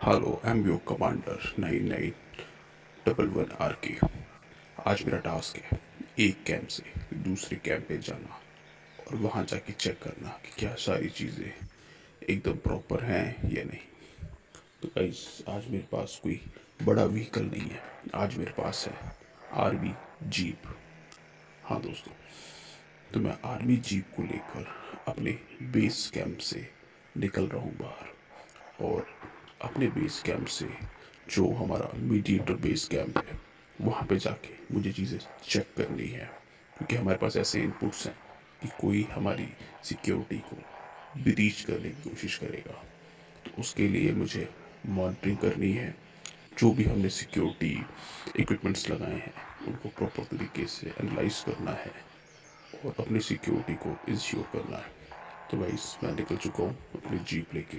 Hello MBO commander 9911 RK। आज मेरा task है एक कैंप से दूसरे कैंप पे जाना और वहाँ जाके चेक करना कि क्या सारी चीज़ें एकदम प्रॉपर हैं या नहीं। तो गाइस, आज मेरे पास कोई बड़ा व्हीकल नहीं है। आज मेरे पास है आर्मी जीप। हाँ दोस्तों, तो मैं आर्मी जीप को लेकर अपने बेस कैंप से निकल रहा हूँ बाहर। और अपने बेस कैंप से जो हमारा मीडिएटर बेस कैंप है वहाँ पे जाके मुझे चीज़ें चेक करनी है, क्योंकि हमारे पास ऐसे इनपुट्स हैं कि कोई हमारी सिक्योरिटी को ब्रीच करने की कोशिश करेगा। तो उसके लिए मुझे मॉनिटरिंग करनी है। जो भी हमने सिक्योरिटी इक्विपमेंट्स लगाए हैं उनको प्रॉपर तरीके से एनालाइज करना है और अपनी सिक्योरिटी को इंश्योर करना है। तो गाइस, मैं निकल चुका हूँ अपनी जीप लेके।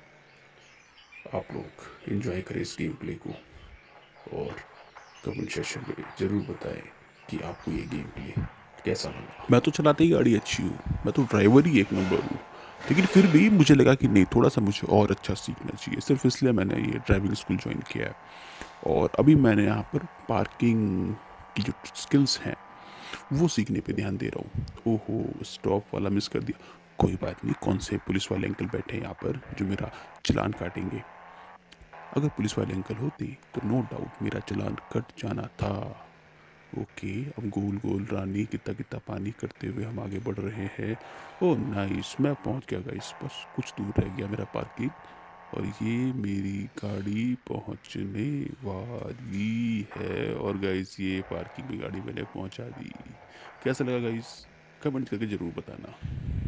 आप लोग एंजॉय करें इस गेम प्ले को और कमेंट सेक्शन में ज़रूर बताएं कि आपको ये गेम प्ले कैसा लगा। मैं तो चलाते ही गाड़ी अच्छी हूँ, मैं तो ड्राइवर ही एक नंबर हूँ, लेकिन फिर भी मुझे लगा कि नहीं, थोड़ा सा मुझे और अच्छा सीखना चाहिए। सिर्फ इसलिए मैंने ये ड्राइविंग स्कूल ज्वाइन किया है। और अभी मैंने यहाँ पर पार्किंग की जो स्किल्स हैं वो सीखने पे ध्यान दे रहा हूँ। ओहो, स्टॉप वाला मिस कर दिया। कोई बात नहीं, कौन से पुलिस वाले अंकल बैठे हैं यहाँ पर जो मेरा चलान काटेंगे। अगर पुलिस वाले अंकल होते तो नो डाउट मेरा चलान कट जाना था। ओके, अब गोल गोल रानी कितना कितना पानी करते हुए हम आगे बढ़ रहे हैं। ओ नाइस, मैं पहुंच गया गाइस, बस कुछ दूर रह गया मेरा पार्किंग और ये मेरी गाड़ी पहुंचने वाली है। और गाइस, ये पार्किंग में गाड़ी मैंने पहुंचा दी। कैसा लगा गाइस? कमेंट करके ज़रूर बताना।